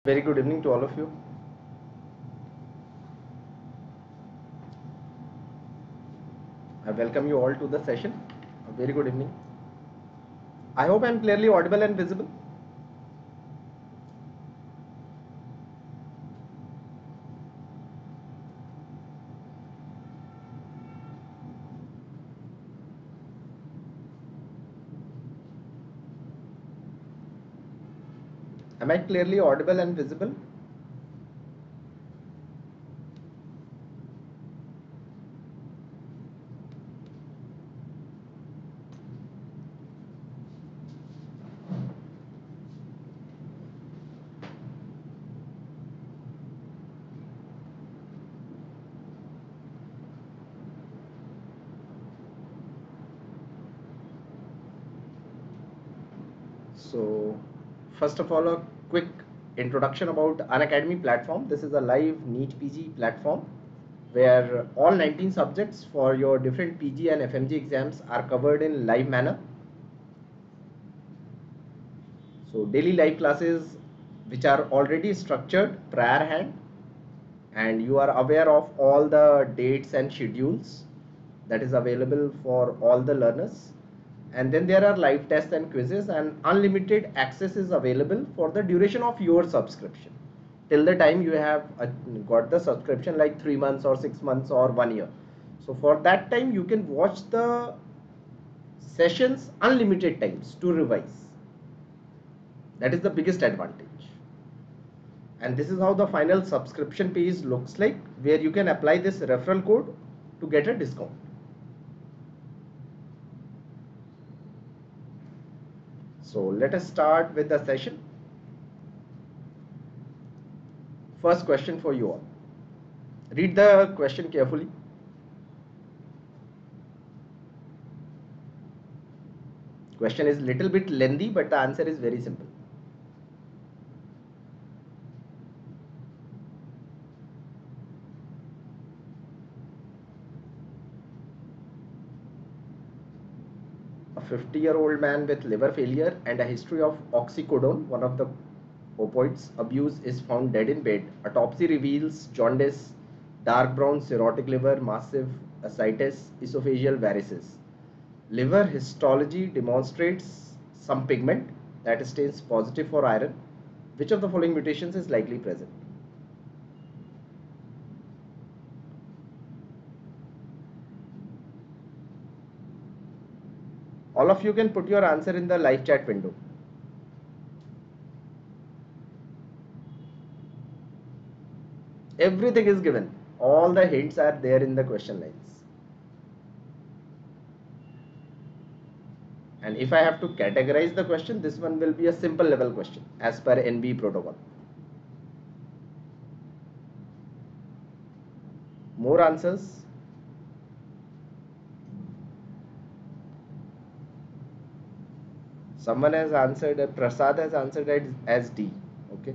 Very good evening to all of you. I welcome you all to the session. A very good evening. I hope I am clearly audible and visible. Am I clearly audible and visible? So, first of all, a quick introduction about Unacademy platform. This is a live NEET PG platform where all 19 subjects for your different PG and FMG exams are covered in live manner. So, daily live classes which are already structured prior hand, and you are aware of all the dates and schedules that is available for all the learners. And then there are live tests and quizzes, and unlimited access is available for the duration of your subscription till the time you have got the subscription, like 3 months or 6 months or 1 year. So for that time you can watch the sessions unlimited times to revise. That is the biggest advantage. And this is how the final subscription page looks like, where you can apply this referral code to get a discount. So let us start with the session. First question for you all. Read the question carefully. Question is little bit lengthy, but the answer is very simple. A 50-year-old man with liver failure and a history of oxycodone, one of the opioids abuse, is found dead in bed. Autopsy reveals jaundice, dark brown cirrhotic liver, massive ascites, esophageal varices. Liver histology demonstrates some pigment that stains positive for iron. Which of the following mutations is likely present? All of you can put your answer in the live chat window. Everything is given. All the hints are there in the question lines. And if I have to categorize the question, this one will be a simple level question as per NB protocol. More answers? Someone has answered, Prasad has answered it as D. Okay.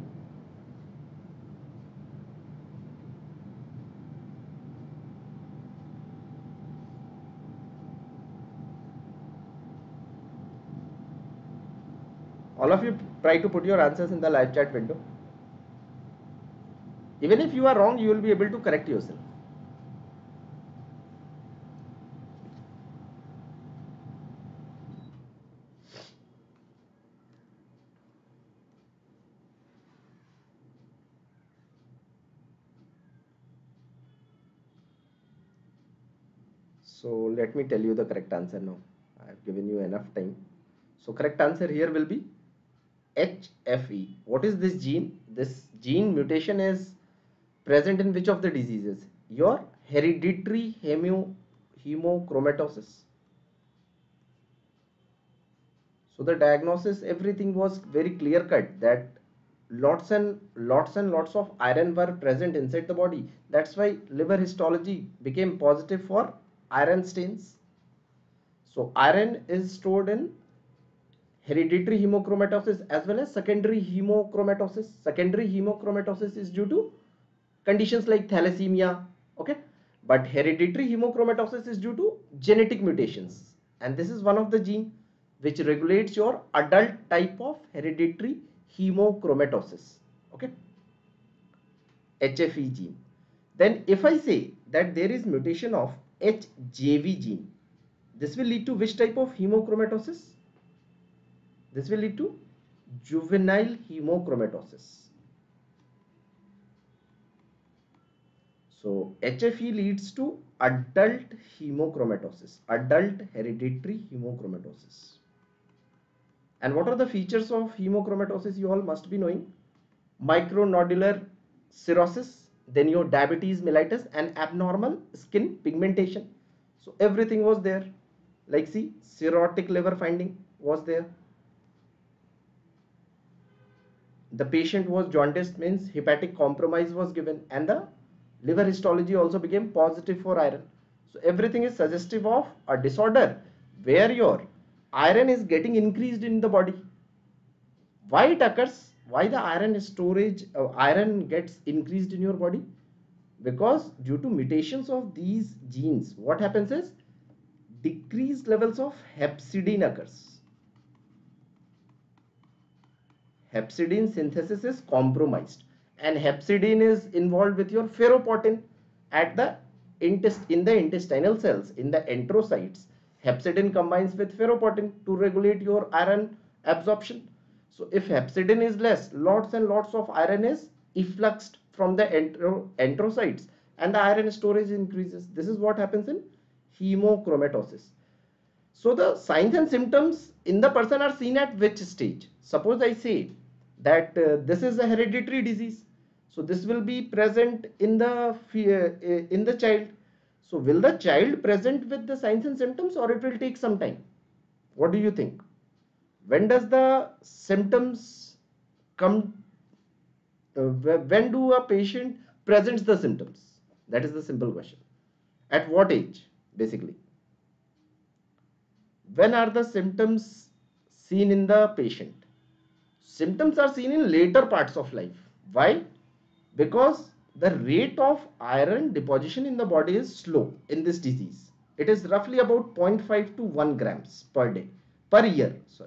All of you try to put your answers in the live chat window. Even if you are wrong, you will be able to correct yourself. So let me tell you the correct answer now. I have given you enough time. So correct answer here will be HFE. What is this gene? This gene mutation is present in which of the diseases? Your hereditary hemochromatosis. So the diagnosis, everything was very clear cut, that lots and lots of iron were present inside the body. That's why liver histology became positive for iron stains. So iron is stored in hereditary hemochromatosis as well as secondary hemochromatosis. Secondary hemochromatosis is due to conditions like thalassemia, okay, but hereditary hemochromatosis is due to genetic mutations, and this is one of the gene which regulates your adult type of hereditary hemochromatosis. Okay, HFE gene. Then if I say that there is mutation of HJV gene, this will lead to which type of hemochromatosis? This will lead to juvenile hemochromatosis. So HFE leads to adult hemochromatosis, adult hereditary hemochromatosis. And what are the features of hemochromatosis? You all must be knowing. Micronodular cirrhosis, then your diabetes mellitus, and abnormal skin pigmentation. So everything was there. Like see, cirrhotic liver finding was there. The patient was jaundiced, means hepatic compromise was given, and the liver histology also became positive for iron. So everything is suggestive of a disorder where your iron is getting increased in the body. Why it occurs? Why the iron storage, iron gets increased in your body? Because due to mutations of these genes, what happens is decreased levels of hepcidin occurs. Hepcidin synthesis is compromised, and hepcidin is involved with your ferroportin at the in the intestinal cells, in the enterocytes. Hepcidin combines with ferroportin to regulate your iron absorption. So if hepcidin is less, lots and lots of iron is effluxed from the enterocytes, and the iron storage increases. This is what happens in hemochromatosis. So the signs and symptoms in the person are seen at which stage? Suppose I say that this is a hereditary disease. So this will be present in the child. So will the child present with the signs and symptoms, or it will take some time? What do you think? When does the symptoms come? When do a patient presents the symptoms? That is the simple question. At what age, basically? When are the symptoms seen in the patient? Symptoms are seen in later parts of life. Why? Because the rate of iron deposition in the body is slow in this disease. It is roughly about 0.5 to 1 grams per day, per year, sorry.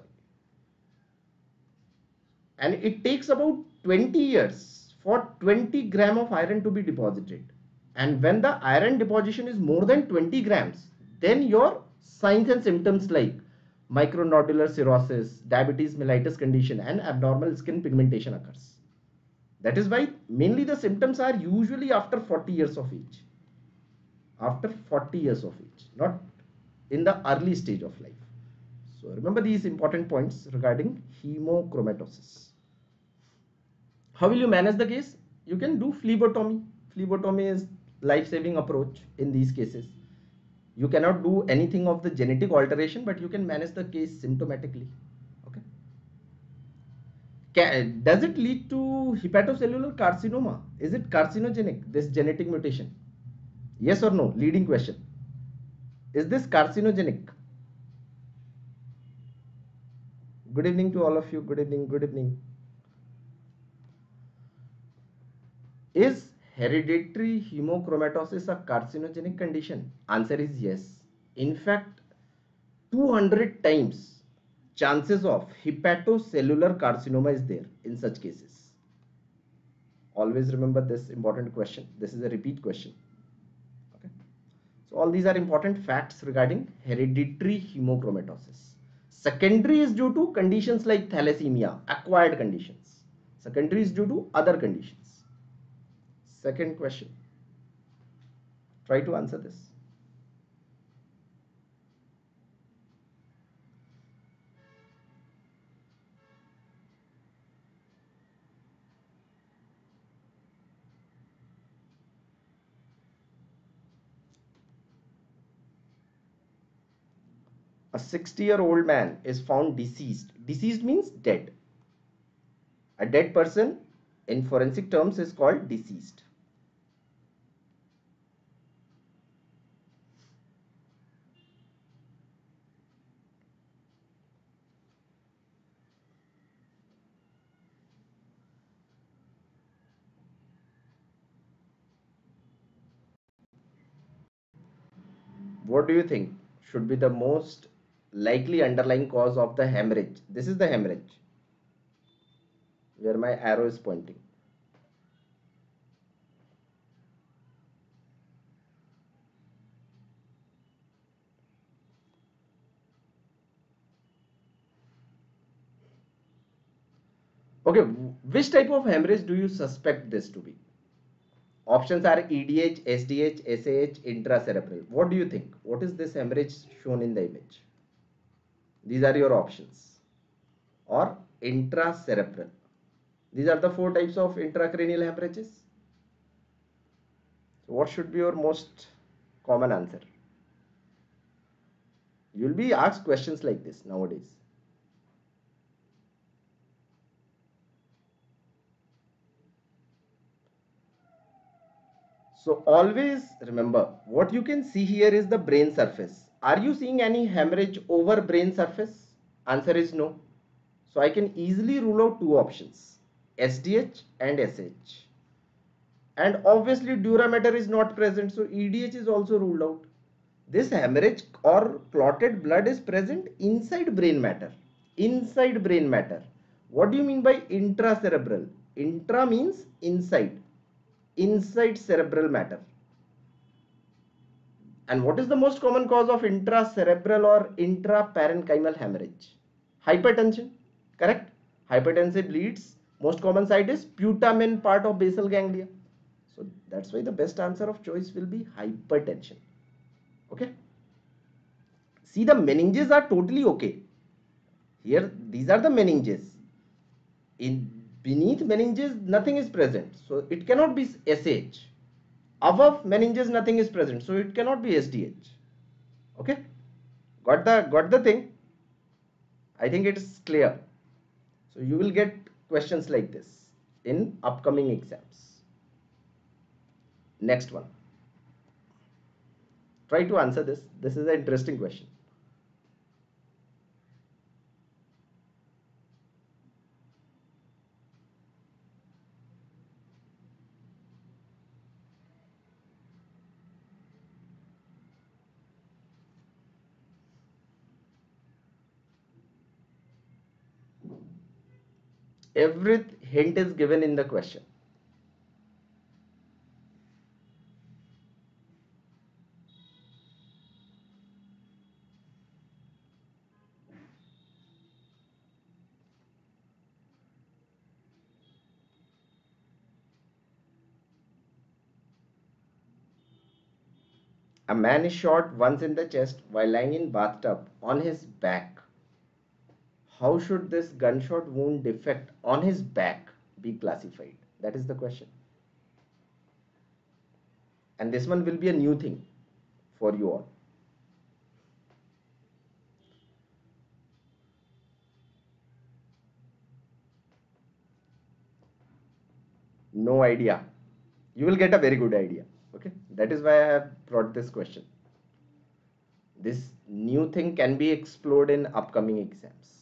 And it takes about 20 years for 20 gram of iron to be deposited. And when the iron deposition is more than 20 grams, then your signs and symptoms like micronodular cirrhosis, diabetes mellitus condition, and abnormal skin pigmentation occurs. That is why mainly the symptoms are usually after 40 years of age. After 40 years of age, not in the early stage of life. So remember these important points regarding hemochromatosis. How will you manage the case? You can do phlebotomy. Phlebotomy is life-saving approach in these cases. You cannot do anything of the genetic alteration, but you can manage the case symptomatically. Okay. Does it lead to hepatocellular carcinoma? Is it carcinogenic, this genetic mutation? Yes or no? Leading question. Is this carcinogenic? Good evening to all of you. Good evening. Good evening. Is hereditary hemochromatosis a carcinogenic condition? Answer is yes. In fact, 200 times chances of hepatocellular carcinoma is there in such cases. Always remember this important question. This is a repeat question. Okay. So all these are important facts regarding hereditary hemochromatosis. Secondary is due to conditions like thalassemia, acquired conditions. Secondary is due to other conditions. Second question. Try to answer this. A 60-year-old man is found deceased. Deceased means dead. A dead person in forensic terms is called deceased. What do you think should be the most likely underlying cause of the hemorrhage? This is the hemorrhage where my arrow is pointing. Okay, which type of hemorrhage do you suspect this to be? Options are EDH, SDH, SAH, intracerebral. What do you think? What is this hemorrhage shown in the image? These are your options. Or intracerebral. These are the four types of intracranial hemorrhages. So what should be your most common answer? You'll be asked questions like this nowadays. So always remember, what you can see here is the brain surface. Are you seeing any hemorrhage over brain surface? Answer is no. So I can easily rule out two options, SDH and SH. And obviously dura mater is not present, so EDH is also ruled out. This hemorrhage or clotted blood is present inside brain matter. Inside brain matter. What do you mean by intracerebral? Intra means inside. Inside cerebral matter. And what is the most common cause of intracerebral or intraparenchymal hemorrhage? Hypertension, correct? Hypertensive bleeds. Most common site is putamen part of basal ganglia. So that's why the best answer of choice will be hypertension. Okay. See, the meninges are totally okay. Here, these are the meninges. In beneath meninges, nothing is present. So it cannot be SH. Above meninges, nothing is present. So it cannot be SDH. Okay. Got the thing? I think it is clear. So you will get questions like this in upcoming exams. Next one. Try to answer this. This is an interesting question. Every hint is given in the question. A man is shot once in the chest while lying in bathtub on his back. How should this gunshot wound defect on his back be classified? That is the question. And this one will be a new thing for you all. No idea. You will get a very good idea. Okay. That is why I have brought this question. This new thing can be explored in upcoming exams.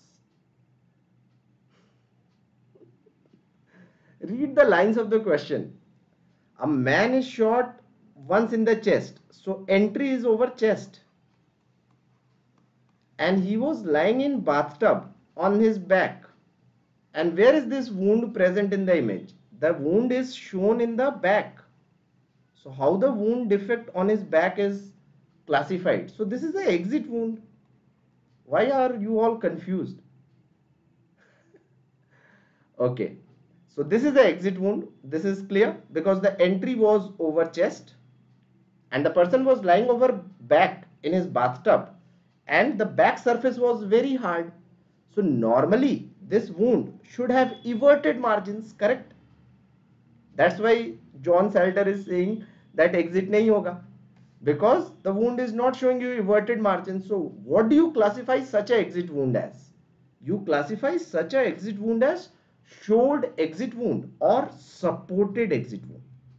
Read the lines of the question. A man is shot once in the chest. So entry is over chest. And he was lying in bathtub on his back. And where is this wound present in the image? The wound is shown in the back. So how the wound defect on his back is classified? So this is the exit wound. Why are you all confused? Okay. So this is the exit wound. This is clear because the entry was over chest and the person was lying over back in his bathtub and the back surface was very hard. So normally this wound should have everted margins, correct? That's why John Salter is saying that exit nahi hoga because the wound is not showing you everted margins. So what do you classify such a exit wound as? You classify such a exit wound as showed exit wound or supported exit wound.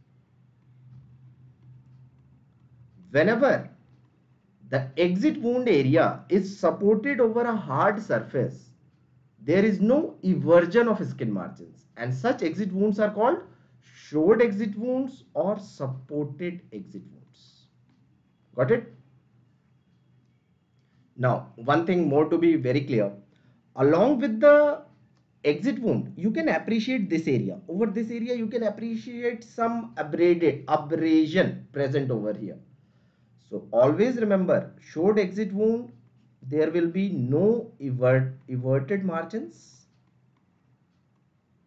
Whenever the exit wound area is supported over a hard surface, there is no eversion of skin margins, and such exit wounds are called showed exit wounds or supported exit wounds. Got it? Now, one thing more to be very clear, along with the exit wound, you can appreciate this area. Over this area, you can appreciate some abrasion present over here. So always remember, showed exit wound, there will be no everted margins.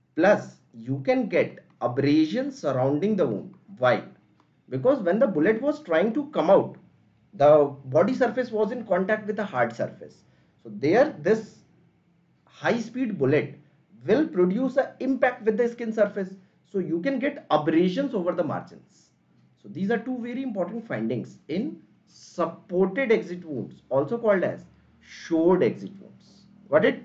Plus, you can get abrasion surrounding the wound. Why? Because when the bullet was trying to come out, the body surface was in contact with the hard surface. So there, this high speed bullet will produce an impact with the skin surface. So you can get abrasions over the margins. So these are two very important findings in supported exit wounds, also called as shored exit wounds. Got it?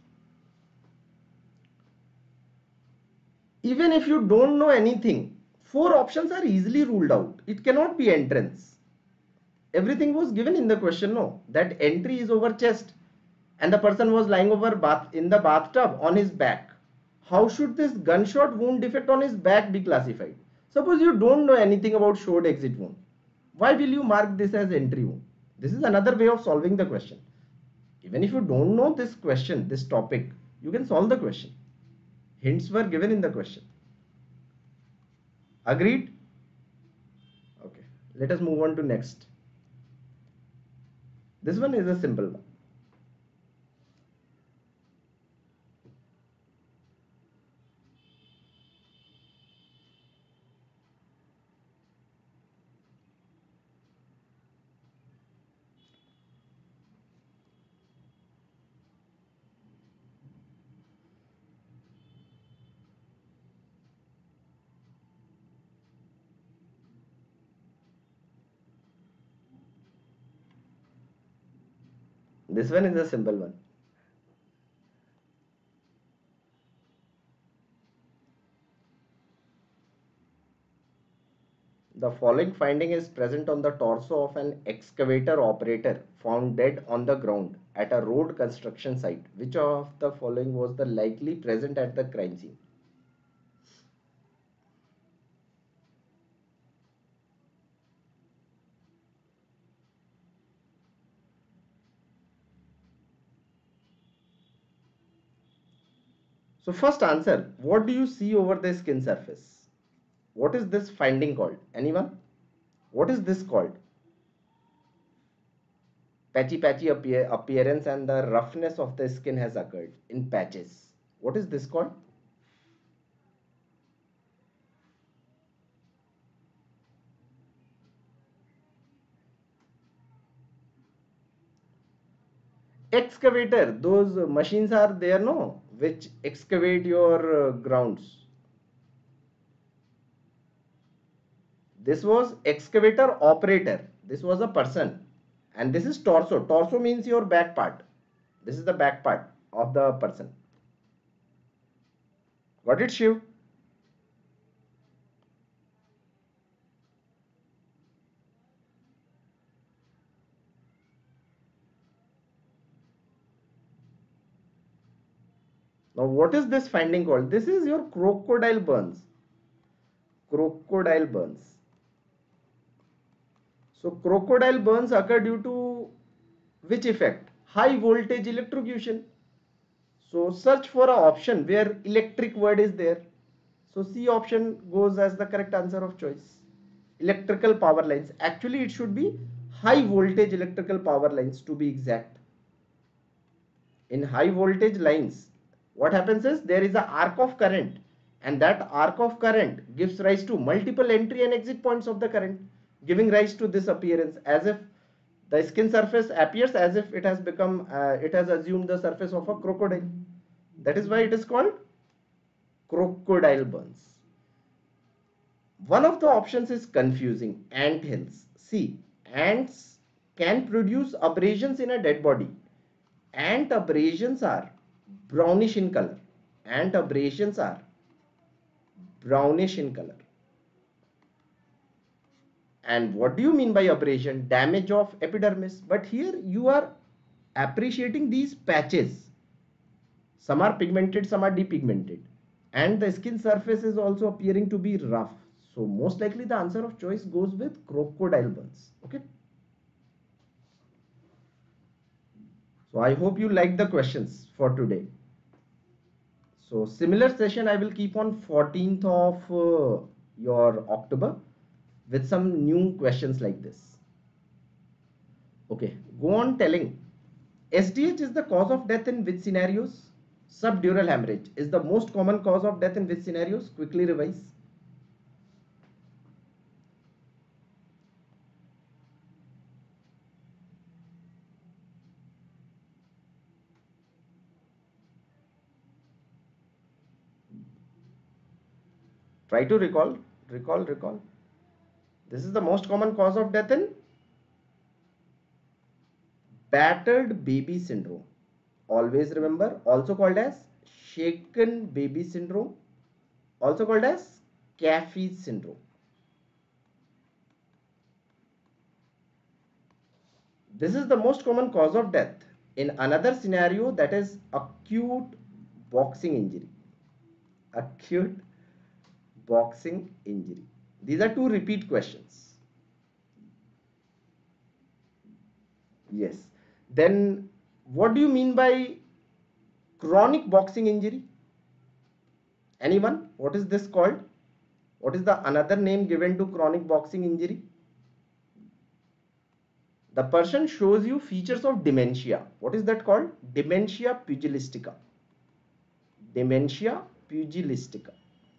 Even if you don't know anything, four options are easily ruled out. It cannot be entrance. Everything was given in the question, no, that entry is over chest and the person was lying over bath in the bathtub on his back. How should this gunshot wound defect on his back be classified? Suppose you don't know anything about shored exit wound. Why will you mark this as entry wound? This is another way of solving the question. Even if you don't know this question, this topic, you can solve the question. Hints were given in the question. Agreed? Okay. Let us move on to next. This one is a simple one. This one is a simple one. The following finding is present on the torso of an excavator operator found dead on the ground at a road construction site. Which of the following was the likely present at the crime scene? So first answer, what do you see over the skin surface? What is this finding called? Anyone? What is this called? Patchy appearance and the roughness of the skin has occurred in patches. What is this called? Excavator. Those machines are there, no, which excavate your grounds. This was excavator operator. This was a person. And this is torso. Torso means your back part. This is the back part of the person. Got it, Shiv? Now, what is this finding called? This is your crocodile burns. Crocodile burns. So, crocodile burns occur due to which effect? High voltage electrocution. So, search for an option where electric word is there. So, C option goes as the correct answer of choice. Electrical power lines. Actually, it should be high voltage electrical power lines to be exact. In high voltage lines, what happens is there is an arc of current, and that arc of current gives rise to multiple entry and exit points of the current, giving rise to this appearance as if the skin surface appears as if it has become it has assumed the surface of a crocodile. That is why it is called crocodile burns. One of the options is confusing. Ant hills. See, ants can produce abrasions in a dead body. Ant abrasions are brownish in color. Ant abrasions are brownish in color. And what do you mean by abrasion? Damage of epidermis. But here you are appreciating these patches. Some are pigmented, some are depigmented. And the skin surface is also appearing to be rough. So most likely the answer of choice goes with crocodile burns. Okay. So I hope you like the questions for today. So similar session I will keep on 14th of your October with some new questions like this. Okay, go on telling. SDH is the cause of death in which scenarios? Subdural hemorrhage is the most common cause of death in which scenarios? Quickly revise. Try to recall. This is the most common cause of death in battered baby syndrome. Always remember, also called as shaken baby syndrome, also called as CAFE syndrome. This is the most common cause of death in another scenario, that is acute boxing injury. Acute boxing injury. These are two repeat questions. Yes. Then what do you mean by chronic boxing injury? Anyone? What is this called? What is the another name given to chronic boxing injury? The person shows you features of dementia. What is that called? Dementia pugilistica. Dementia pugilistica.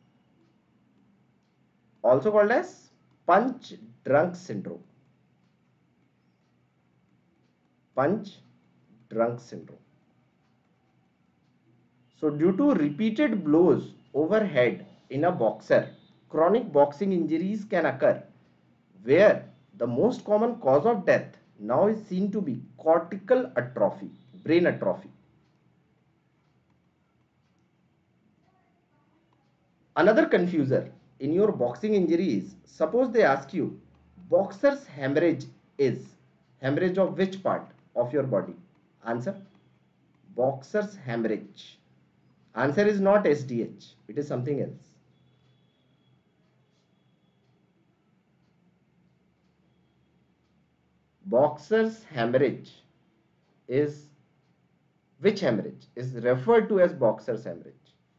Also called as punch drunk syndrome. Punch drunk syndrome. So due to repeated blows overhead in a boxer, chronic boxing injuries can occur, where the most common cause of death now is seen to be cortical atrophy, brain atrophy. Another confuser in your boxing injury is, suppose they ask you, boxer's hemorrhage is hemorrhage of which part of your body? Answer, boxer's hemorrhage. Answer is not SDH, it is something else. Boxer's hemorrhage is, which hemorrhage is referred to as boxer's hemorrhage?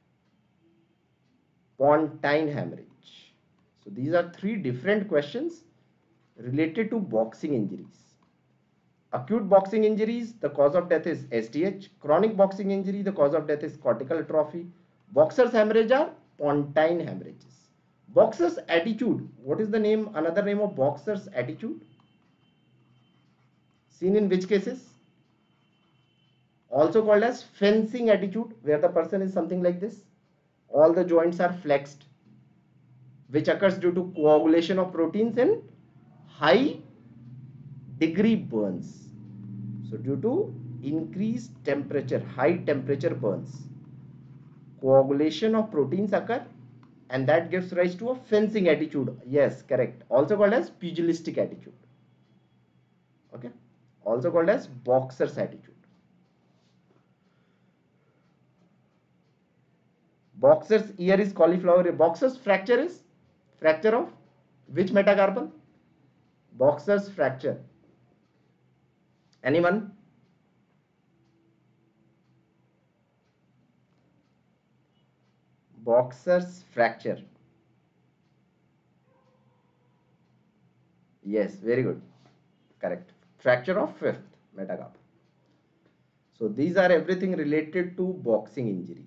Pontine hemorrhage. So these are three different questions related to boxing injuries. Acute boxing injuries, the cause of death is SDH. Chronic boxing injury, the cause of death is cortical atrophy. Boxer's hemorrhage are pontine hemorrhages. Boxer's attitude, what is the name, another name of boxer's attitude? Seen in which cases? Also called as fencing attitude, where the person is something like this. All the joints are flexed, which occurs due to coagulation of proteins in high degree burns. So due to increased temperature, high temperature burns, coagulation of proteins occur, and that gives rise to a fencing attitude. Yes, correct. Also called as pugilistic attitude. Okay. Also called as boxer's attitude. Boxer's ear is cauliflower. Boxer's fracture is fracture of which metacarpal? Boxer's fracture. Anyone? Boxer's fracture. Yes, very good. Correct. Fracture of fifth metacarpal. So these are everything related to boxing injuries.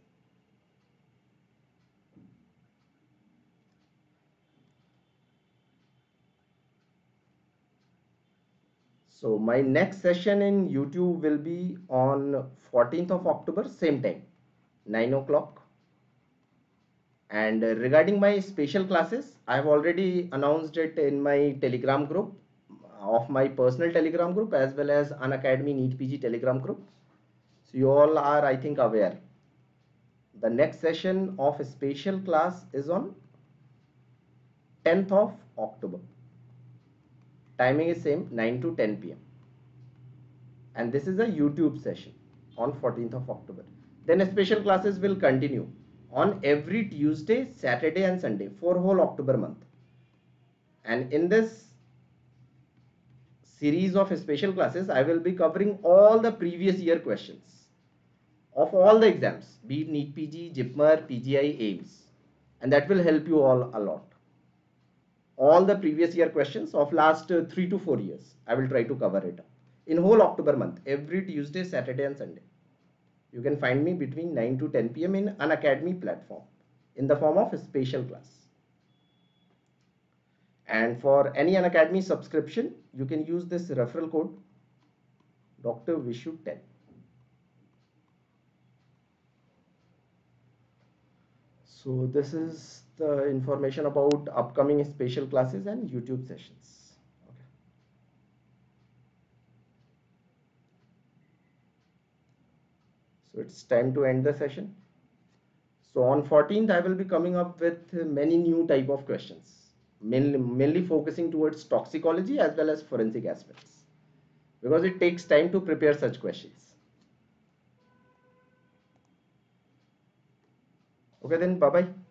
So my next session in YouTube will be on 14th of October, same time, 9 o'clock. And regarding my special classes, I have already announced it in my Telegram group, of my personal Telegram group, as well as Unacademy NEET PG Telegram group. So you all are, I think, aware. The next session of a special class is on 10th of October. Timing is same, 9 to 10 p.m. And this is a YouTube session on 14th of October. Then special classes will continue on every Tuesday, Saturday and Sunday for whole October month. And in this series of special classes, I will be covering all the previous year questions of all the exams, be it NEET PG, JIPMER, PGI, AIMS. And that will help you all a lot. All the previous year questions of last 3 to 4 years, I will try to cover it in whole October month, every Tuesday, Saturday and Sunday. You can find me between 9 to 10 p.m. in Unacademy platform in the form of a special class. And for any Unacademy subscription, you can use this referral code Dr. Vishu 10. So this is the information about upcoming special classes and YouTube sessions. Okay. So it's time to end the session. So on 14th, I will be coming up with many new type of questions, mainly focusing towards toxicology as well as forensic aspects, because it takes time to prepare such questions. Okay then, bye bye.